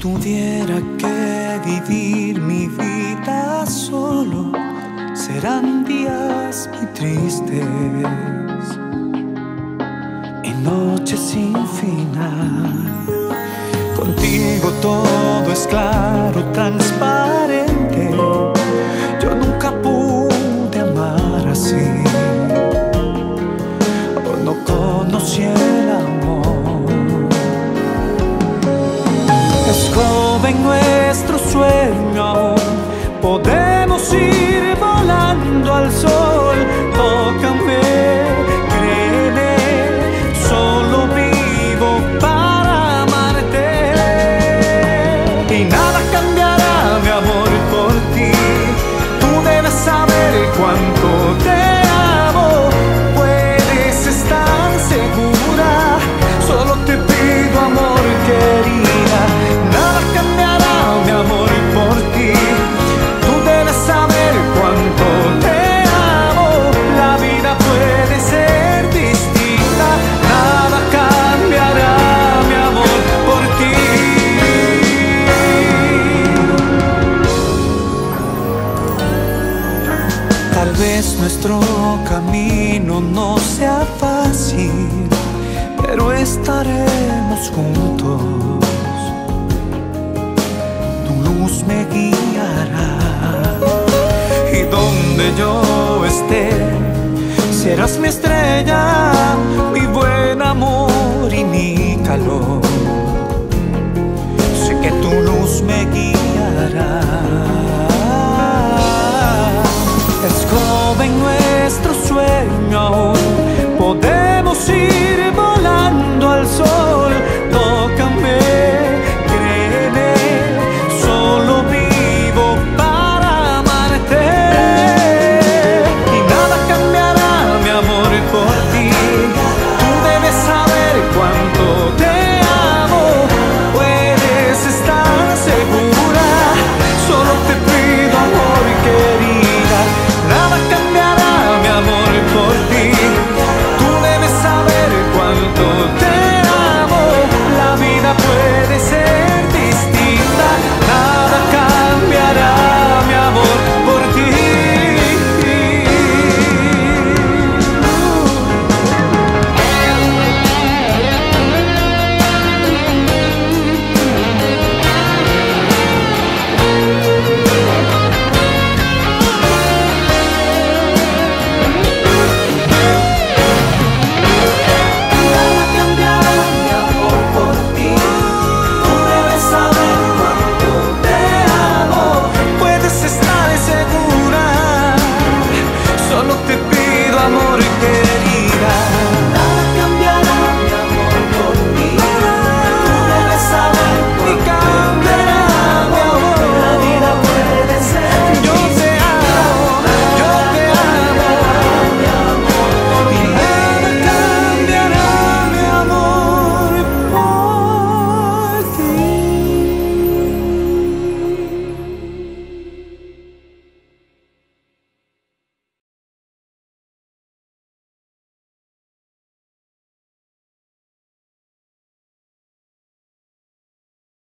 tuviera que vivir mi vida solo, serán días muy tristes y noches sin final. Contigo todo es claro, transparente. Yo nunca pude amar así, o no conocí el amor. Es joven nuestro sueño aún, podemos ir volando al sol. Tócame, créeme, solo vivo para amarte. Y nada cambiará mi amor por ti. Tú debes saber cuánto te amo, puedes estar segura. Solo te pido amor, querida. Nada cambiará mi amor por ti. Tú debes saber cuánto te amo. La vida puede ser distinta. Nada cambiará mi amor por ti. Tal vez nuestro camino no sea fácil, pero estaremos juntos. Tu luz me guiará, y donde yo esté, serás mi estrella, mi buen amor y mi calor. Sé que tu luz me guiará. Es joven nuestro sueño aún, podemos ir